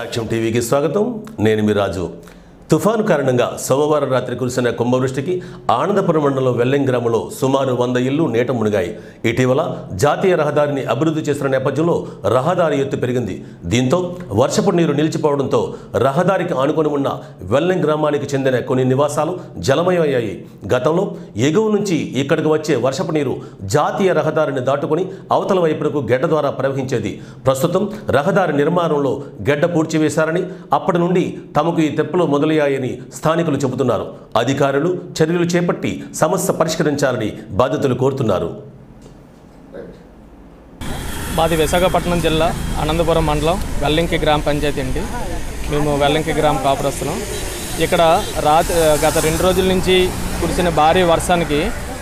సాక్ష్యం టీవీకి స్వాగతం. నేను మీ రాజు. తుఫాను కారణంగా సోమవారం రాత్రి కురిసిన కుంభవృష్టికి ఆనందపురం మండలం వెల్లింగ్ గ్రామంలో సుమారు 100 ఇళ్లు నీట మునిగాయి. ఇటీవల జాతీయ రహదారిని అభివృద్ధి చేసిన నేపథ్యంలో రహదారి ఎత్తు పెరిగింది. దీంతో వర్షపు నీరు నిలిచిపోవడంతో రహదారికి ఆనుకొని ఉన్న వెల్లింగ్ గ్రామానికి చెందిన కొన్ని నివాసాలు జలమయమయ్యాయి. గతంలో ఎగువ నుంచి ఇక్కడికి వచ్చే వర్షపు నీరు జాతీయ రహదారిని దాటుకొని అవతల వైపునకు గెడ్డ ద్వారా ప్రవహించేది. ప్రస్తుతం రహదారి నిర్మాణంలో గెడ్డ పూడ్చివేశారని, అప్పటి నుండి తమకు ఈ తెప్పలు మొదలయ్యాయని స్థానికులు చెబుతున్నారు. అధికారులు చర్యలు చేపట్టి సమస్య పరిష్కరించాలని బాధితులు కోరుతున్నారు. మాది విశాఖపట్నం జిల్లా అనంతపురం మండలం వెల్లింకి గ్రామ పంచాయతీ అండి. మేము వెల్లింకి గ్రామ కాపురస్తున్నాం. ఇక్కడ గత 2 రోజుల నుంచి కురిసిన భారీ వర్షానికి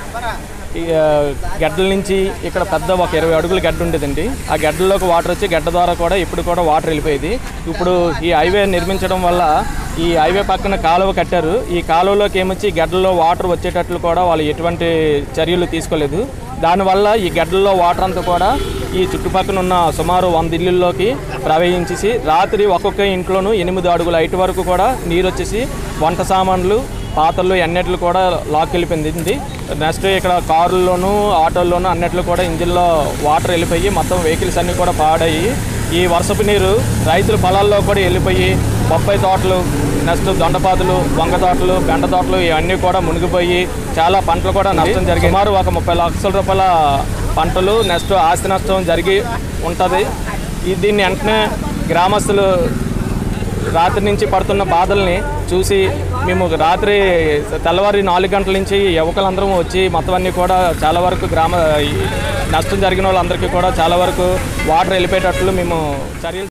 గడ్డల నుంచి ఇక్కడ పెద్ద ఒక 20 అడుగుల గడ్డ ఉండేదండి. ఆ గడ్డల్లోకి వాటర్ వచ్చి గడ్డ ద్వారా కూడా ఇప్పుడు కూడా వాటర్ వెళ్ళిపోయేది. ఇప్పుడు ఈ హైవే నిర్మించడం వల్ల ఈ హైవే పక్కన కాలువ కట్టారు. ఈ కాలువలోకి ఏమొచ్చి గడ్డల్లో వాటర్ వచ్చేటట్లు కూడా వాళ్ళు ఎటువంటి చర్యలు తీసుకోలేదు. దానివల్ల ఈ గడ్డల్లో వాటర్ అంతా కూడా ఈ చుట్టుపక్కల ఉన్న సుమారు 100 ఇళ్ళల్లోకి ప్రవహించేసి రాత్రి ఒక్కొక్క ఇంట్లోనూ 8 అడుగుల హైట్ వరకు కూడా నీరు వచ్చేసి వంట సామాన్లు, పాత్రలు అన్నిట్లు కూడా లాక్కెళ్ళిపోయింది. నెక్స్ట్ ఇక్కడ కారుల్లోనూ ఆటోల్లోనూ అన్నిట్లు కూడా ఇంజిన్లో వాటర్ వెళ్ళిపోయి మొత్తం వెహికల్స్ అన్నీ కూడా పాడయ్యి ఈ వర్షపు నీరు రైతుల పొలాల్లో కూడా వెళ్ళిపోయి బొప్పాయి తోటలు, నెక్స్ట్ దొండపాదులు, వంగ తోటలు, బెండ తోటలు ఇవన్నీ కూడా మునిగిపోయి చాలా పంటలు కూడా నష్టం జరిగింది. సుమారు ఒక 30 లక్షల రూపాయల పంటలు నెక్స్ట్ ఆస్తి నష్టం జరిగి ఉంటుంది. దీన్ని వెంటనే గ్రామస్తులు రాత్రి నుంచి పడుతున్న బాధల్ని చూసి మేము రాత్రి తెల్లవారి 4 గంటల నుంచి యువకులందరం వచ్చి మొత్తం అన్నీ కూడా చాలా వరకు నష్టం జరిగిన వాళ్ళందరికీ కూడా చాలా వరకు వాటర్ వెళ్ళిపోయేటట్లు మేము చర్యలు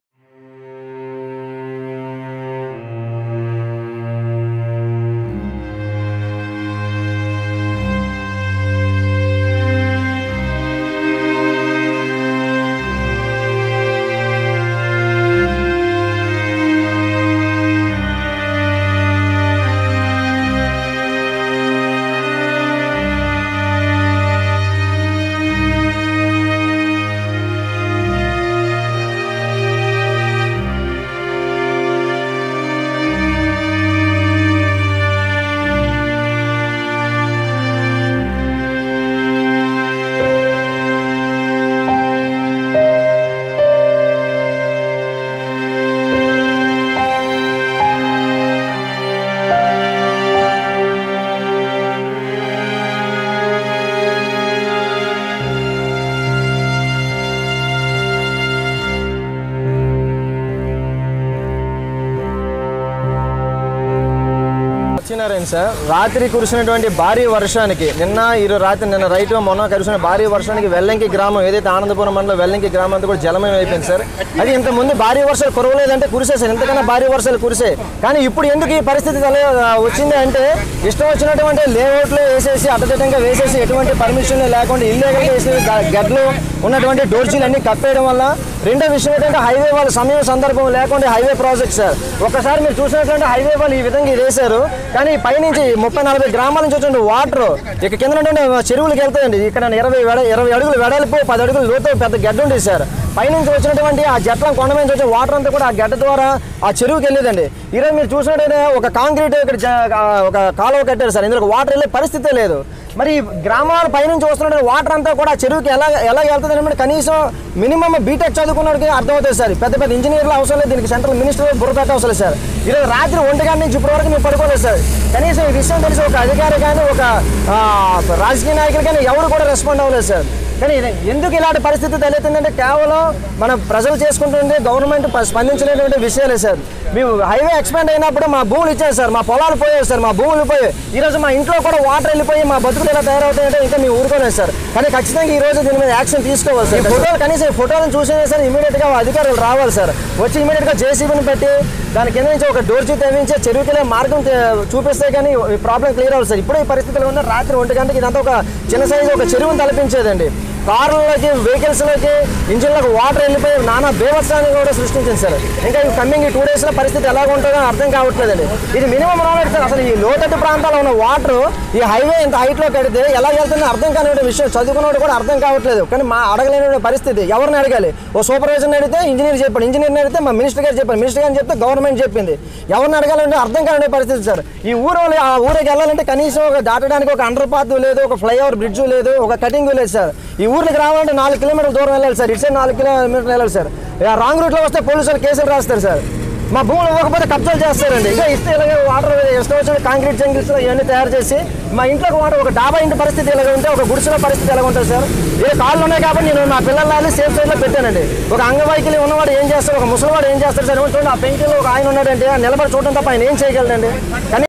సార్. రాత్రి కురిసినటువంటి భారీ వర్షానికి నిన్న మొన్న కురిసిన భారీ వర్షానికి వెల్లింకి గ్రామం ఏదైతే ఆనందపురం మండలం వెల్లింకి గ్రామం అంతా కూడా జలమయం అయిపోయింది సార్. అది ఇంతకుముందు భారీ వర్షాలు కురవలేదంటే కురిసే సార్, ఇంతకన్నా భారీ వర్షాలు కురిసే. కానీ ఇప్పుడు ఎందుకు ఈ పరిస్థితి వచ్చింది అంటే ఇష్టం వచ్చినటువంటి లేఅవుట్లు వేసేసి అడ్డదిడ్డంగా వేసేసి ఎటువంటి పర్మిషన్ లేకుండా ఇల్లీగల్గా వేసేసి గడ్డలు ఉన్నటువంటి డోర్జీలు అన్ని కప్పేయడం వల్ల. రెండో విషయం ఏంటంటే హైవే వాళ్ళు సమయం సందర్భం లేకుండా హైవే ప్రాజెక్ట్ సార్. ఒక్కసారి మీరు చూసినటువంటి హైవే వాళ్ళు ఈ విధంగా వేశారు. కానీ పైనుంచి 30-40 గ్రామాల నుంచి వచ్చిన వాటర్ ఇక కింద చెరువులకు వెళ్తాయండి. ఇక్కడ 20 అడుగులు వెడల్పు 10 అడుగులు లోతు పెద్ద గడ్డ ఉండేది సార్. పైనుంచి వచ్చినటువంటి ఆ జట్లం కొండ మీద వచ్చే వాటర్ అంతా కూడా ఆ గడ్డ ద్వారా ఆ చెరువుకి వెళ్ళేదండి. ఈరోజు మీరు చూసినట్టయితే ఒక కాంక్రీట్ ఇక్కడ ఒక కాలువ కట్టారు సార్. ఇందులో వాటర్ వెళ్ళే పరిస్థితే లేదు. మరి గ్రామాల పైనుంచి వస్తున్న వాటర్ అంతా కూడా చెరువుకి ఎలా వెళ్తుంది అంటే కనీసం మినిమం బీటెక్ చదువుకున్నోడికి అర్థమవుతుంది సార్. పెద్ద ఇంజనీర్లు అవసరం లేదు, దీనికి సెంట్రల్ మినిస్టర్ బుర్ర పెట్ట అవసరం లేదు సార్. ఈరోజు రాత్రి 1 గంట నుంచి ఇప్పటి వరకు మేము పడుకోలేదు సార్. కనీసం ఈ విషయం తెలిసి ఒక అధికారి కానీ ఒక రాజకీయ నాయకులు కానీ ఎవరు కూడా రెస్పాండ్ అవ్వలేదు సార్. కానీ ఎందుకు ఇలాంటి పరిస్థితి తలెత్తిందంటే కేవలం మన ప్రజలు చేసుకుంటుంది గవర్నమెంట్ స్పందించినటువంటి విషయాలే సార్. మేము హైవే ఎక్స్పాండ్ అయినప్పుడు మా భూములు ఇచ్చారు సార్, మా పొలాలు పోయాయి సార్, మా భూములు పోయాయి. ఈరోజు మా ఇంట్లో కూడా వాటర్ వెళ్ళిపోయి మా బతుకులు ఎలా తయారవుతాయంటే ఇంకా మేము ఊరుకోలేదు సార్. కానీ ఖచ్చితంగా ఈ రోజు దీని మీద యాక్షన్ తీసుకోవాలి సార్. ఫోటోలు కనీసం ఫోటోలను చూసేది సార్ ఇమీడియట్గా అధికారులు రావాలి సార్. వచ్చి ఇమీడియట్గా జేసీబీని పెట్టి దాని కింద నుంచి ఒక డోర్జీ తెప్పించి చెరువుకి మార్గం చూపిస్తే కానీ ఈ ప్రాబ్లం క్లియర్ అవ్వాలి సార్. ఇప్పుడు ఈ పరిస్థితుల్లో ఉన్న రాత్రి 1 గంటకి ఇదంతా ఒక చిన్న సైజు ఒక చెరువును తలపించేదండి. కార్లలోకి వెహికల్స్లోకి ఇంజిన్లకు వాటర్ వెళ్ళిపోయి నానా బేవత్సాన్ని కూడా సృష్టించింది సార్. ఇంకా ఈ కమింగ్ 2 daysలో పరిస్థితి ఎలాగ ఉంటుందో అర్థం కావట్లేదండి. ఇది మినిమం నాలెడ్జ్ సార్. అసలు ఈ లోతట్టు ప్రాంతాల్లో ఉన్న వాటర్ ఈ హైవే ఇంత హైట్లో కడితే ఎలా వెళ్తుందో అర్థం కాని విషయం చదువుకున్నవాడు కూడా అర్థం కావట్లేదు. కానీ మా అడగలేని పరిస్థితి. ఎవరిని అడగాలి? ఓ సూపర్వైజర్ని అడిగితే ఇంజనీర్ చెప్పాడు, ఇంజనీర్ని అడిగితే మా మినిస్టర్ గారు చెప్పారు, మినిస్టర్ గారిని చెప్తే గవర్నమెంట్ చెప్పింది. ఎవరిని అడగాలంటే అర్థం కాని పరిస్థితి సార్. ఈ ఆ ఊరికి వెళ్ళాలంటే కనీసం ఒక దాటడానికి ఒక అండర్ పాత్ లేదు, ఒక ఫ్లైఓవర్ బ్రిడ్జ్ లేదు, ఒక కటింగ్ లేదు సార్. ఈ ఊరికి రావాలంటే 4 కిలోమీటర్ల దూరం వెళ్ళాలి సార్. ఇటు 4 కిలోమీటర్లు వెళ్ళాలి సార్. రాంగ్ రూట్లో వస్తే పోలీసులు కేసులు రాస్తారు సార్. మా భూములు ఇవ్వకపోతే కబ్జాలు చేస్తారండి. ఇంకా ఇస్తే ఇలాగే వాటర్ ఇష్టం వచ్చిన కాంక్రీట్ జంగిల్స్ ఇవన్నీ తయారు చేసి మా ఇంట్లోకి వాటర్ ఒక డాబా ఇంటి పరిస్థితి ఎలాగ ఉంటే ఒక గుడిసెల పరిస్థితి ఎలా ఉంటుంది సార్. ఏ కాళ్ళు ఉన్నాయి కాబట్టి నేను మా పిల్లల్ని సేఫ్ సైడ్లో పెట్టానండి. ఒక అంగవైకల్యం ఉన్నవాడు ఏం చేస్తారు, ఒక ముసలివాడు ఏం చేస్తారు సార్. చూడండి ఆ పెంకిలో ఒక ఆయన ఉన్నాడంటే నిలబడి చూడడం తప్ప ఆయన ఏం చేయగలడండి. కానీ